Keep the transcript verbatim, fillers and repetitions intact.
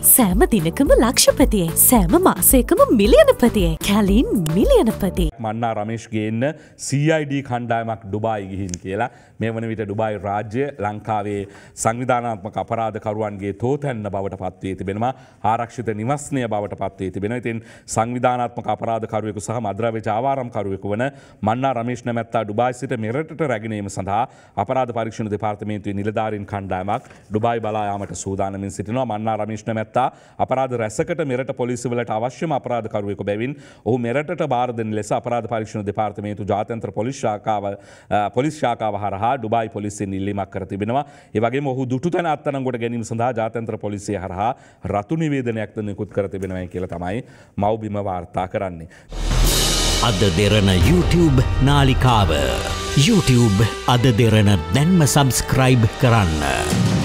සෑම දිනකම ලක්ෂපතියේ සෑම මාසයකම මිලියනපතියේ කැලින් මිලියනපති. මන්නා රමේෂ් ගේන්න සී අයි ඩී කණ්ඩායමක් ඩුබායි ගිහින් කියලා මේ වන විට ඩුබායි රාජ්‍ය ලංකාවේ සංවිධානාත්මක අපරාධකරුවන්ගේ තෝතැන්න බවට පත්වී තිබෙනවා. ආරක්ෂිත නිවස්නය බවට පත්වී තිබෙනවා. ඉතින් සංවිධානාත්මක අපරාධකරුවෙකු සහ මද්‍රව්‍ය ජාවාරම්කරුවෙකු වන මන්නා රමේෂ් නැමැත්තා ඩුබායි සිට මෙරටට රැගෙනීම සඳහා අපරාධ පරීක්ෂණ දෙපාර්තමේන්තුවේ නිලධාරීන් කණ්ඩායමක් ඩුබායි බලා යාමට සූදානමින් සිටිනවා. මන්නා රමේෂ් නැමැත්තා අපරාධ රැසකට මෙරට පොලිසිවලට අවශ්‍යම අපරාධකරුවෙකු බැවින් ඔහු මෙරටට භාර දෙන ලෙස අපරාධ පරීක්ෂණ දෙපාර්තමේන්තු ජාත්‍යන්තර පොලිස් ශාඛාව පොලිස් ශාඛාව හරහා ඩුබායි පොලිසියෙන් ඉල්ලීමක් කර තිබෙනවා. ඒ වගේම ඔහු දුටු තැන අත්අඩංගුවට ගැනීම සඳහා ජාත්‍යන්තර පොලිසිය හරහා රතු නිවේදනයක්ද නිකුත් කර තිබෙනවා කියලා තමයි මව්බිම වාර්තා කරන්නේ. අද දෙරණ YouTube නාලිකාව YouTube අද දෙරණ දැන්ම සබස්ක්‍රයිබ් කරන්න.